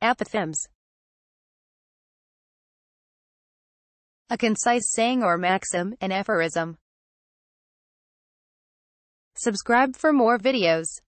Apophthegms. A concise saying or maxim, an aphorism. Subscribe for more videos.